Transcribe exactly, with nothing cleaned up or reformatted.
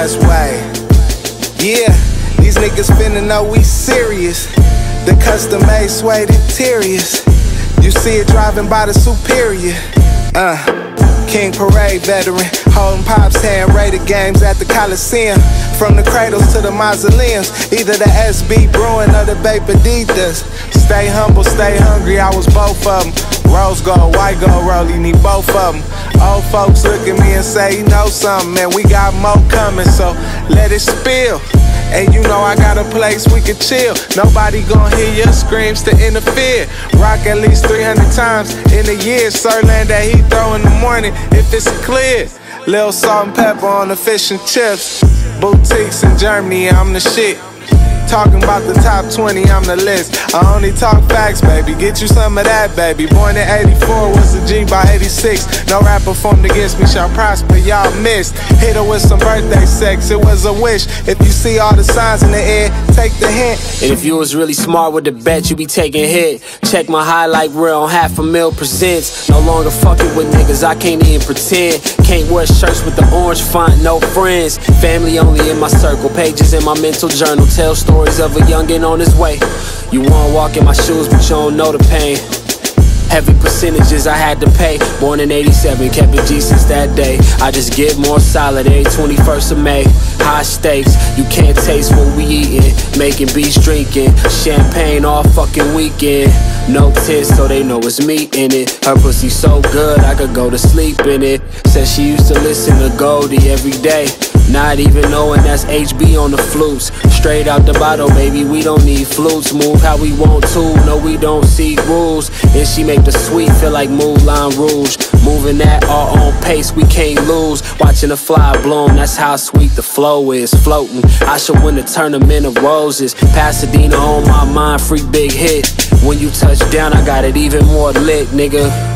fast way. Yeah, these niggas finna know we serious. The custom made suede interiors. You see it driving by the Superior. Uh, King Parade veteran, holding Pop's hand, rated games at the Coliseum. From the cradles to the mausoleums, either the S B Brewing or the Vapaditas. Stay humble, stay hungry, I was both of them. Rose gold, white gold, Rollie, need both of them. Old folks look at me and say, you know something, man, we got more coming, so let it spill. And you know I got a place we can chill. Nobody gon' hear your screams to interfere. Rock at least three hundred times in a year. Sirland that he throw in the morning if it's clear. Lil salt and pepper on the fish and chips. Boutiques in Germany, I'm the shit. Talking about the top twenty, I'm the list. I only talk facts, baby, get you some of that, baby. Born in eighty-four, was a G by eighty-six. No rapper formed against me shall prosper, y'all missed. Hit her with some birthday sex, it was a wish. If you see all the signs in the air, take the hint. And if you was really smart with the bet, you be taking hit. Check my highlight reel on half a mil presents. No longer fucking with niggas, I can't even pretend. Can't wear shirts with the orange font, no friends. Family only in my circle, pages in my mental journal. Tell stories of a youngin' on his way. You wanna walk in my shoes, but you don't know the pain. Heavy percentages I had to pay. Born in eighty-seven, kept it G since that day. I just get more solid every twenty-first of May. High stakes, you can't taste what we eatin'. Making beats, drinking champagne all fucking weekend. No tits, so they know it's me in it. Her pussy so good, I could go to sleep in it. Said she used to listen to Goldie every day. Not even knowing that's H B on the flutes. Straight out the bottle, baby, we don't need flutes. Move how we want to, no we don't see rules. And she make the sweet feel like Moulin Rouge. Moving at our own pace, we can't lose. Watching the fly bloom, that's how sweet the flow is. Floating, I should win the tournament of roses. Pasadena on my mind, free big hit. When you touch down, I got it even more lit, nigga.